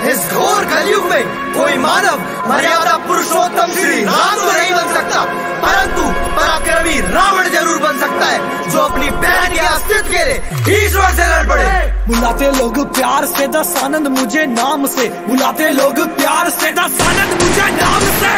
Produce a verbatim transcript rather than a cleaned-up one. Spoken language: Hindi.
इस घोर कलयुग में कोई मानव मर्यादा पुरुषोत्तम श्री राम तो नहीं बन सकता, परंतु पराक्रमी रावण जरूर बन सकता है, जो अपनी बहन के अस्तित्व के लिए ईश्वर से लड़ पड़े। बुलाते लोग प्यार से दस आनंद मुझे नाम से, बुलाते लोग प्यार से दस आनंद मुझे नाम से।